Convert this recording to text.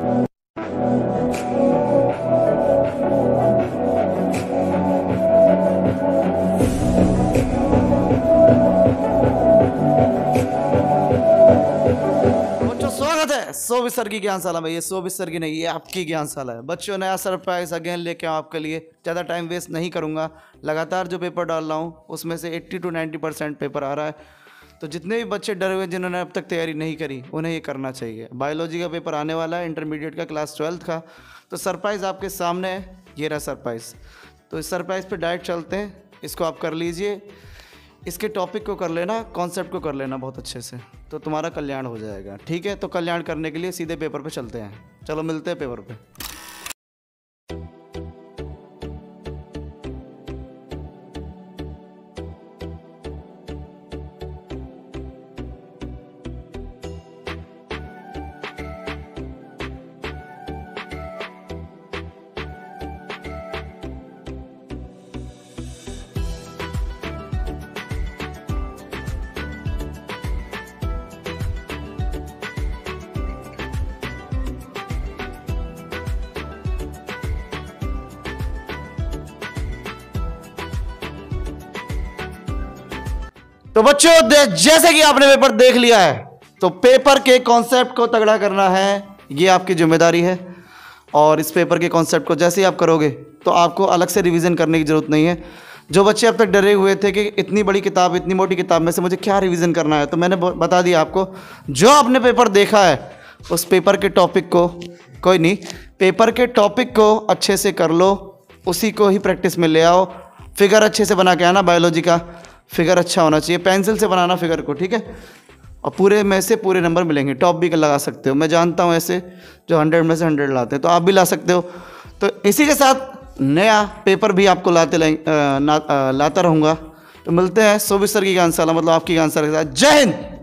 स्वागत है 24 सर की ज्ञानशाला में। ये 24 सर की नहीं, ये आपकी ज्ञानशाला है। बच्चों, नया सरप्राइज अगेन लेके आओ आपके लिए। ज़्यादा टाइम वेस्ट नहीं करूँगा। लगातार जो पेपर डाल रहा हूँ उसमें से 80 to 90% पेपर आ रहा है। तो जितने भी बच्चे डरे हुए जिन्होंने अब तक तैयारी नहीं करी, उन्हें ये करना चाहिए। बायोलॉजी का पेपर आने वाला है, इंटरमीडिएट का, क्लास 12th का। तो सरप्राइज़ आपके सामने है, ये रहा सरप्राइज़। तो इस सरप्राइज़ पे डायरेक्ट चलते हैं। इसको आप कर लीजिए, इसके टॉपिक को कर लेना, कॉन्सेप्ट को कर लेना बहुत अच्छे से, तो तुम्हारा कल्याण हो जाएगा। ठीक है, तो कल्याण करने के लिए सीधे पेपर पे चलते हैं। चलो मिलते हैं पेपर पे। तो बच्चों, जैसे कि आपने पेपर देख लिया है, तो पेपर के कॉन्सेप्ट को तगड़ा करना है, ये आपकी जिम्मेदारी है। और इस पेपर के कॉन्सेप्ट को जैसे ही आप करोगे तो आपको अलग से रिवीजन करने की ज़रूरत नहीं है। जो बच्चे अब तक डरे हुए थे कि इतनी बड़ी किताब, इतनी मोटी किताब में से मुझे क्या रिवीजन करना है, तो मैंने बता दिया आपको। जो आपने पेपर देखा है उस पेपर के टॉपिक को, कोई नहीं, पेपर के टॉपिक को अच्छे से कर लो, उसी को ही प्रैक्टिस में ले आओ। फिगर अच्छे से बना के आना, बायोलॉजी का फिगर अच्छा होना चाहिए, पेंसिल से बनाना फिगर को, ठीक है। और पूरे में से पूरे नंबर मिलेंगे। टॉप भी लगा सकते हो, मैं जानता हूँ ऐसे जो 100 में से 100 लाते हैं, तो आप भी ला सकते हो। तो इसी के साथ नया पेपर भी आपको लाता रहूँगा। तो मिलते हैं 24 सर की ज्ञानशाला, मतलब आपकी ज्ञानशाला के साथ। जय हिंद।